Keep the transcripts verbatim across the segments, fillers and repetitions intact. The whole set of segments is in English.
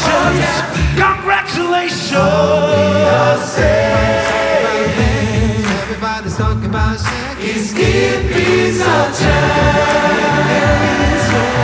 Congratulations, congratulations. Everybody's talking about Shaggy. It's Skippy's a chance.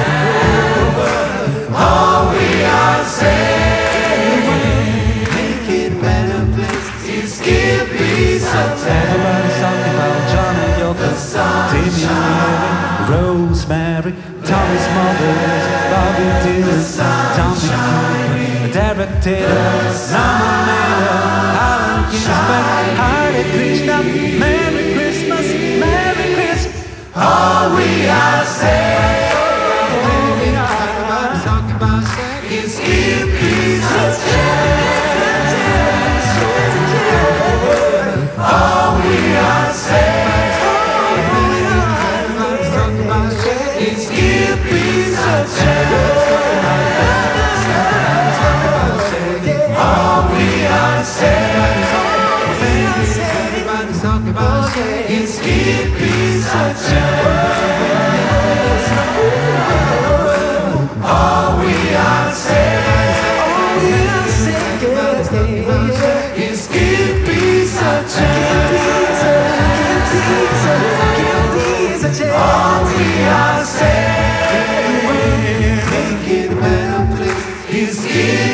All we are saying, Make it a better place. it's Skippy's a chance. Everybody's talking about John and Yoko, Timmy and Mary, Rosemary, Tommy Smothers, Bobby Dylan, Tommy Cooper, Derek Taylor, Mama Miller, Alan Ginsberg, Hare Krishna, Merry Christmas, Merry Christmas. All we are saying, Everybody's talking about Shaggy. it's Skippy's a chance. All we are saying, Everybody's talking about Shaggy. it's Skippy's a chance. All we are saying, Everybody's talking about Shaggy. it's Skippy's a chance. All we are saying, it's Skippy's a chance. All we are saying, Make it a better place. it's Skippy's